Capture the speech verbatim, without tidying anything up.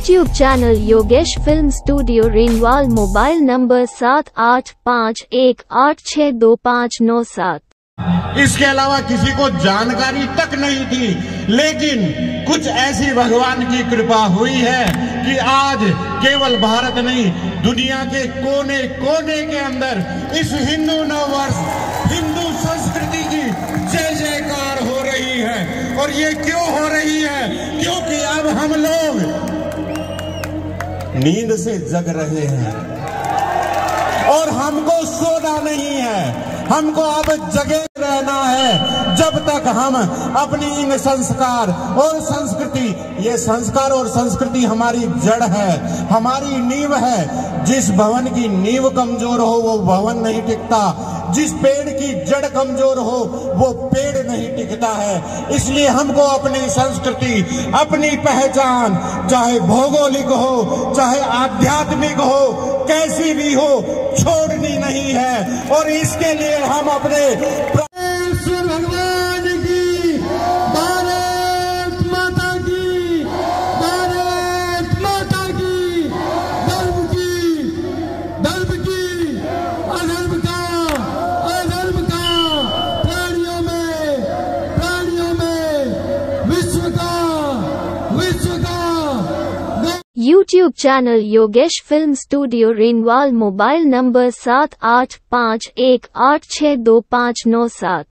YouTube channel Yogesh film studio Renwal. Mobile number सात आठ पाँच एक आठ छः दो पाँच नौ सात। इसके अलावा किसी को जानकारी तक नहीं थी, लेकिन कुछ ऐसी भगवान की कृपा हुई है कि आज केवल भारत नहीं, दुनिया के कोने कोने के अंदर इस हिंदू नववर्ष, हिंदू संस्कृति की जय जयकार हो रही है। और ये क्यों हो रही है? क्योंकि अब हम लोग नींद से जग रहे हैं और हमको सोना नहीं है, हमको अब जगे रहना है जब तक हम अपनी इन संस्कार और संस्कृति, ये संस्कार और संस्कृति हमारी जड़ है, हमारी नींव है। जिस भवन की नींव कमजोर हो वो भवन नहीं टिकता, जिस पेड़ की जड़ कमजोर हो वो पेड़ नहीं टिकता है। इसलिए हमको अपनी संस्कृति, अपनी पहचान, चाहे भौगोलिक हो चाहे आध्यात्मिक हो, कैसी भी हो, छोड़नी नहीं है। और इसके लिए हम अपने भगवान की, भारत माता की, भारत माता की, धर्म की, धर्म की, अधर्म का, अधर्म का, प्राणियों में, प्राणियों में, विश्व का, विश्व का। YouTube channel Yogesh film studio Renwal. Mobile number सात आठ पाँच एक आठ छः दो पाँच नौ सात।